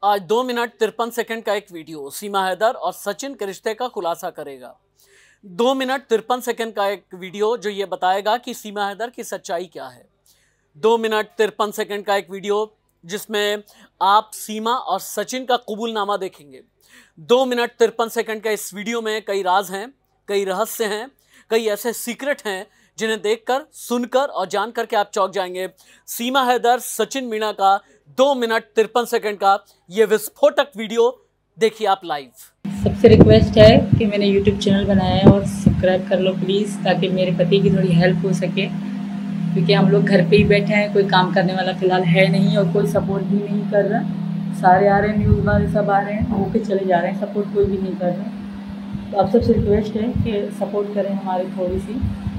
आज 2 minute 53 second का एक वीडियो सीमा हैदर और सचिन के रिश्ते का खुलासा करेगा। 2 मिनट 53 सेकंड का एक वीडियो जो ये बताएगा कि सीमा हैदर की सच्चाई क्या है। 2 मिनट 53 सेकंड का एक वीडियो जिसमें आप सीमा और सचिन का कबूलनामा देखेंगे। 2 मिनट 53 सेकंड का इस वीडियो में कई राज हैं, कई रहस्य हैं, कई ऐसे सीक्रेट हैं जिन्हें देखकर, सुनकर और जानकर के आप चौंक जाएंगे। सीमा हैदर सचिन मीणा का 2 मिनट 53 सेकंड का ये विस्फोटक वीडियो देखिए आप लाइव। सबसे रिक्वेस्ट है कि मैंने यूट्यूब चैनल बनाया है और सब्सक्राइब कर लो प्लीज़, ताकि मेरे पति की थोड़ी हेल्प हो सके, क्योंकि हम लोग घर पे ही बैठे हैं, कोई काम करने वाला फ़िलहाल है नहीं और कोई सपोर्ट भी नहीं कर रहा। सारे आ रहे हैं, न्यूज़ वाले सब आ रहे हैं, होके चले जा रहे हैं, सपोर्ट कोई भी नहीं कर रहा। तो आप सबसे रिक्वेस्ट है कि सपोर्ट करें हमारी थोड़ी सी।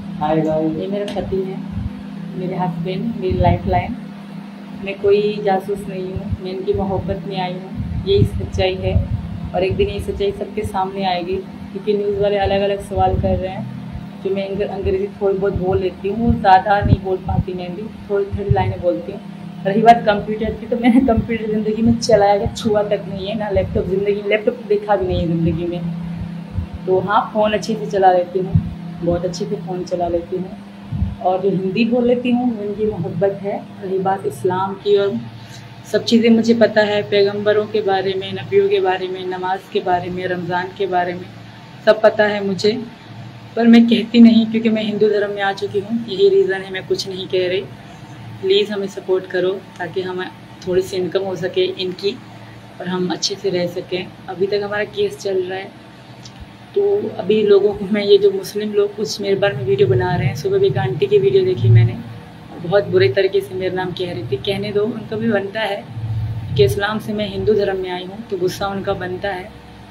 ये मेरे पति हैं, मेरे हस्बैंड, मेरी लाइफ लाइन। मैं कोई जासूस नहीं हूँ, मैं इनकी मोहब्बत में आई हूँ, यही सच्चाई है। और एक दिन ये सच्चाई सबके सामने आएगी, क्योंकि न्यूज़ वाले अलग अलग सवाल कर रहे हैं। जो मैं अंग्रेज़ी थोड़ी बहुत बोल लेती हूँ, ज़्यादा नहीं बोल पाती, मैं भी थोड़ी थोड़ी लाइनें बोलती हूँ। रही बात कंप्यूटर की, तो मैंने कंप्यूटर ज़िंदगी में चलाया, छुआ तक नहीं है, ना लैपटॉप लैपटॉप देखा भी नहीं है ज़िंदगी में। तो हाँ, फ़ोन अच्छे से चला लेती हूँ, बहुत अच्छे से फ़ोन चला लेती हूँ। और जो हिंदी बोल लेती हूँ वो इनकी मोहब्बत है। रही बात इस्लाम की, और सब चीज़ें मुझे पता है, पैगंबरों के बारे में, नबियों के बारे में, नमाज के बारे में, रमज़ान के बारे में सब पता है मुझे, पर मैं कहती नहीं क्योंकि मैं हिंदू धर्म में आ चुकी हूँ। यही रीज़न है, मैं कुछ नहीं कह रही। प्लीज़ हमें सपोर्ट करो ताकि हमें थोड़ी सी इनकम हो सके इनकी, और हम अच्छे से रह सकें। अभी तक हमारा केस चल रहा है, तो अभी लोगों को मैं, ये जो मुस्लिम लोग कुछ मेरे बारे में वीडियो बना रहे हैं, सुबह भी एक आंटी की वीडियो देखी मैंने, बहुत बुरे तरीके से मेरा नाम कह रही थी। कहने दो, उनका भी बनता है कि इस्लाम से मैं हिंदू धर्म में आई हूँ, तो गुस्सा उनका बनता है।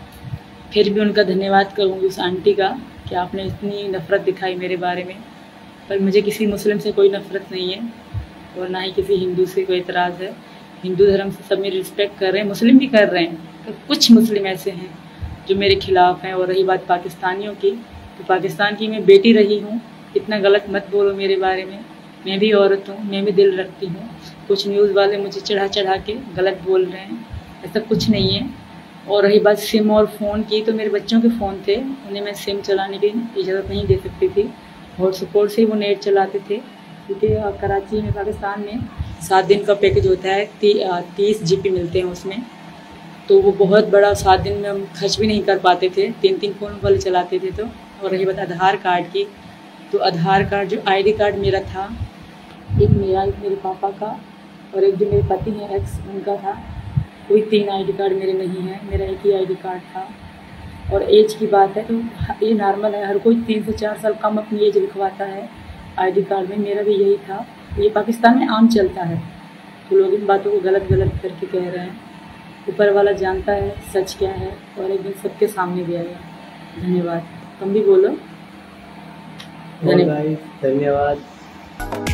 फिर भी उनका धन्यवाद करूँगी उस आंटी का कि आपने इतनी नफ़रत दिखाई मेरे बारे में। पर मुझे किसी मुस्लिम से कोई नफ़रत नहीं है, और ना ही किसी हिंदू से कोई एतराज़ है। हिंदू धर्म से सब मेरी रिस्पेक्ट कर रहे हैं, मुस्लिम भी कर रहे हैं, तो कुछ मुस्लिम ऐसे हैं जो मेरे खिलाफ़ हैं। और रही बात पाकिस्तानियों की, तो पाकिस्तान की मैं बेटी रही हूँ, इतना गलत मत बोलो मेरे बारे में। मैं भी औरत हूँ, मैं भी दिल रखती हूँ। कुछ न्यूज़ वाले मुझे चढ़ा चढ़ा के गलत बोल रहे हैं, ऐसा कुछ नहीं है। और रही बात सिम और फ़ोन की, तो मेरे बच्चों के फ़ोन थे, उन्हें मैं सिम चलाने की इजाज़त नहीं दे सकती थी, और सपोर्ट से वो नेट चलाते थे, क्योंकि कराची में, पाकिस्तान में 7 दिन का पैकेज होता है, 30 GB मिलते हैं उसमें। तो वो बहुत बड़ा 7 दिन में हम खर्च भी नहीं कर पाते थे, 3-3 फ़ोन वाले चलाते थे। तो और रही बात आधार कार्ड की, तो आधार कार्ड जो ID कार्ड मेरा था, एक मेरा, एक मेरे पापा का, और एक जो मेरे पति हैं एक्स, उनका था। कोई 3 ID कार्ड मेरे नहीं है, मेरा एक ही ID कार्ड था। और एज की बात है तो ये नॉर्मल है, हर कोई 3 से 4 साल कम अपनी एज लिखवाता है ID कार्ड में, मेरा भी यही था। ये पाकिस्तान में आम चलता है, तो लोग इन बातों को गलत करके कह रहे हैं। ऊपर वाला जानता है सच क्या है, और एक दिन सबके सामने भी आएगा। धन्यवाद। तुम भी बोलो। धन्यवाद।